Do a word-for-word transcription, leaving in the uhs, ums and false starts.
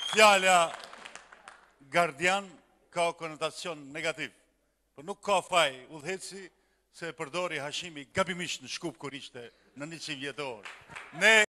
fjala gardian ka konotacion negativ. Por nuk ka faj udhëheci se e përdori Hashimi gabimisht në Shkup kur ishte në njëqind vjetor. Ne